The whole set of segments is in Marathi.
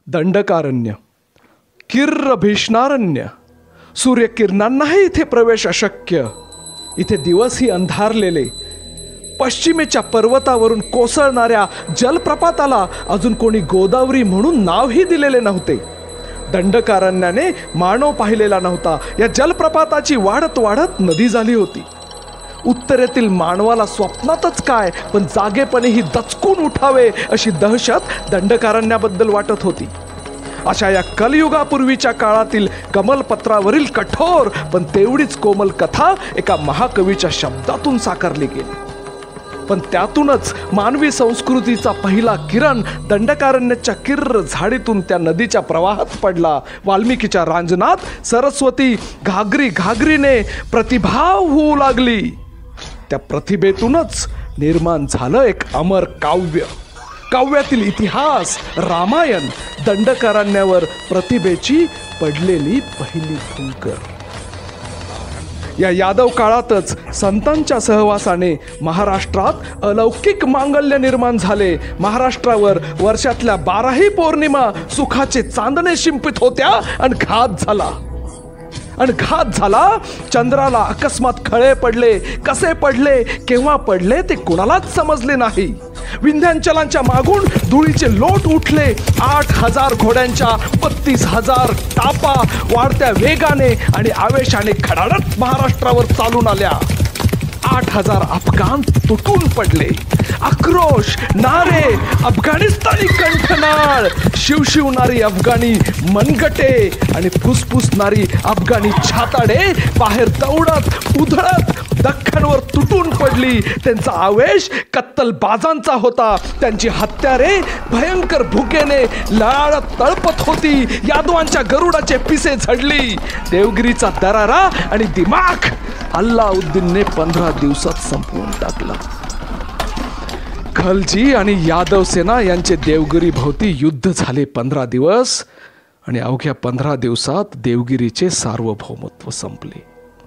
दंडकारण्य, किर्र भीष्णारण्य. सूर्यकिरणांनाही इथे प्रवेश अशक्य. इथे दिवसही अंधारलेले. पश्चिमेच्या पर्वतावरून कोसळणाऱ्या जलप्रपाताला अजून कोणी गोदावरी म्हणून नावही दिलेले नव्हते. दंडकारण्याने मानव पाहिलेला नव्हता. या जलप्रपाताची वाढत वाढत नदी झाली होती. उत्तरेतील मानवाला स्वप्नातच काय पण जागेपणेही दचकून उठावे अशी दहशत दंडकारण्याबद्दल वाटत होती. अशा या कलियुगापूर्वीच्या काळातील कमलपत्रावरील कठोर पण तेवढीच कोमल कथा एका महाकवीच्या शब्दातून साकारली गेली. पण त्यातूनच मानवी संस्कृतीचा पहिला किरण दंडकारण्याच्या किर्र झाडीतून त्या नदीच्या प्रवाहात पडला. वाल्मिकीच्या रांजणात सरस्वती घागरी घागरीने प्रतिभाव होऊ लागली. त्या प्रतिभेतूनच निर्माण झालं एक अमर काव्य. काव्यातील इतिहास रामायण. दंडकारण्यावर प्रतिभेची पडलेली पहिली फुंकर. या यादव काळातच संतांच्या सहवासाने महाराष्ट्रात अलौकिक मांगल्य निर्माण झाले. महाराष्ट्रावर वर्षातल्या 12ही पौर्णिमा सुखाचे चांदणे शिंपित होत्या आणि घात झाला. चंद्राला अकस्मात खळे पडले. कसे पडले, केव्हा पडले ते कुणालाच समजले नाही. विंध्याचलांच्या मागून धुळीचे लोट उठले. 8,000 घोड्यांच्या 32,000 टापा वाढत्या वेगाने आणि आवेशाने खडाडत महाराष्ट्रावर चालून आल्या. 8,000 अफगाण तुटून पडले. आक्रोश, नारे, अफगाणिस्तानी कंठनाळ, शिवशिवणारी अफगाणी मनगटे आणि फुसफुसणारी अफगाणी छाताडे बाहेर दौडत उधळत दख्खनवर तुटून पडली. त्यांचा आवेश कत्तल बाजांचा होता. त्यांची हत्यारे भयंकर भुकेने लळाळत तळपत होती. यादवांच्या गरुडाचे पिसे झडली. देवगिरीचा दरारा आणि दिमाग अल्लाउद्दीनने 15 दिवसात संपवून टाकला. खलजी आणि यादव सेना यांचे देवगिरी भोवती युद्ध झाले 15 दिवस आणि अवघ्या 15 दिवसात देवगिरीचे सार्वभौमत्व संपले.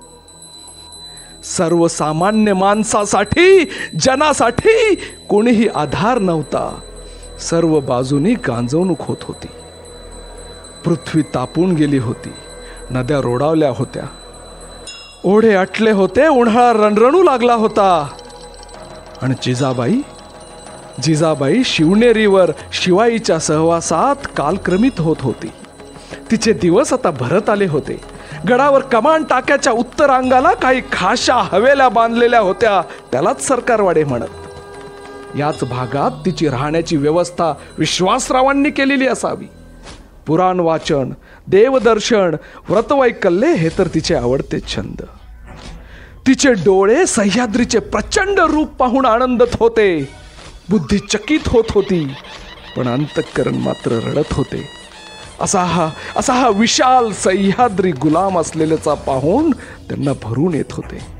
सर्वसामान्य माणसासाठी, जनासाठी कोणीही आधार नव्हता. सर्व बाजूनी गांजवणूक होत होती. पृथ्वी तापून गेली होती. नद्या रोडावल्या होत्या. ओढे अटले होते. उन्हाळा रणरणू लागला होता. आणि जिजाबाई शिवनेरीवर शिवाईच्या सहवासात कालक्रमित होत होती. तिचे दिवस आता भरत आले होते. गडावर कमान टाक्याच्या उत्तरांगाला काही खाशा हवेल्या बांधलेल्या होत्या. त्यालाच सरकारवाडे म्हणत. याच भागात तिची राहण्याची व्यवस्था विश्वासरावांनी केलेली असावी. पुराण वाचन, देवदर्शन, व्रतवैकल्य हे तर तिचे आवडते छंद. तिचे डोळे सह्याद्रीचे प्रचंड रूप पाहून आनंदत होते. बुद्धी चकित होत होती, पण अंतःकरण मात्र रडत होते. असा हा विशाल सह्याद्री गुलाम असलेल्याचा पाहून त्यांना भरून येत होते.